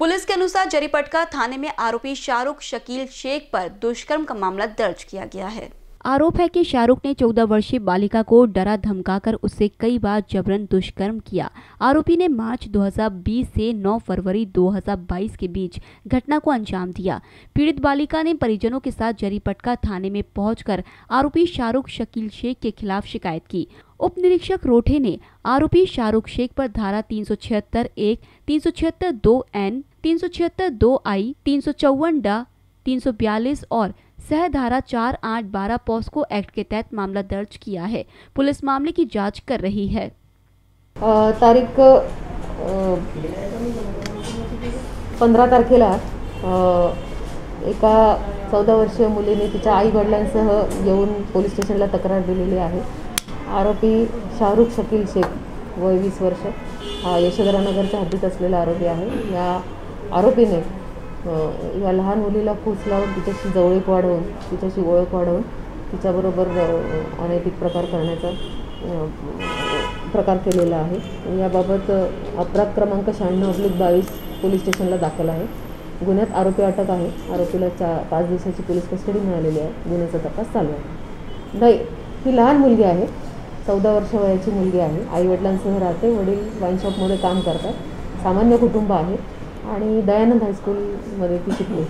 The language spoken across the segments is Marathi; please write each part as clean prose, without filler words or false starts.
पुलिस के अनुसार जरीपटका थाने में आरोपी शाहरुख शकील शेख पर दुष्कर्म का मामला दर्ज किया गया है। आरोप है कि शाहरुख ने 14 वर्षीय बालिका को डरा धमकाकर उससे कई बार जबरन दुष्कर्म किया। आरोपी ने मार्च 2020 से 9 फरवरी 2022 के बीच घटना को अंजाम दिया। पीड़ित बालिका ने परिजनों के साथ जरीपटका थाने में पहुंचकर आरोपी शाहरुख शकील शेख के खिलाफ शिकायत की। उप निरीक्षक रोठे ने आरोपी शाहरुख शेख पर धारा 376(1), 376(2)(N), 376(2)I, 354(ड), 342 और सह धारा 4, 8, 12 पॉस्को एक्ट के तहत मामला दर्ज किया है। पुलिस मामले की जांच कर रही है। तारीख 15 तारखेला एका 14 वर्षीय मुलीने तिच्या आई वडिलांसह येऊन पोलीस स्टेशनला तक्रार दिलेली आहे। आरोपी शाहरुख शकील शेख वय 20 वर्ष हा यशोधरानगरच्या हद्दीत असलेला आरोपी आहे। या आरोपीने या लहान मुलीला फूस लावून तिच्याशी जवळीक वाढवून तिच्याशी ओळख वाढवून तिच्याबरोबर अनैतिक प्रकार करण्याचा प्रकार केलेला आहे। याबाबत अपराध क्रमांक 96/22 पोलीस स्टेशनला दाखल आहे। गुन्ह्यात आरोपी अटक आहे। आरोपीला 5 दिवसाची पोलीस कस्टडी मिळालेली आहे। गुन्ह्याचा तपास चालू आहे। नाही, ही लहान मुलगी आहे, 14 वर्ष वयाची मुलगी आहे। आई वडिलांसह राहते। वडील वाईन शॉपमध्ये काम करतात। सामान्य कुटुंब आहे आणि दयानंद हायस्कूलमध्ये ती शिकली।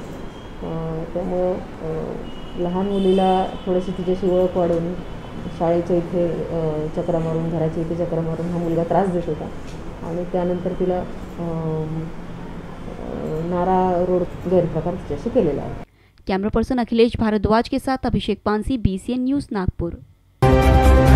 त्यामुळे लहान मुलीला थोडीशी तिच्याशी ओळख वाढवून शाळेच्या इथे चक्रा मारून घराच्या इथे चक्रा मारून हा मुलगा त्रास देत होता आणि त्यानंतर तिला नारा रोड गैरप्रकार तिच्याशी केलेला आहे। कैमरा पर्सन अखिलेश भारद्वाज के साथ अभिषेक पानसी, BCN न्यूज़, नागपुर।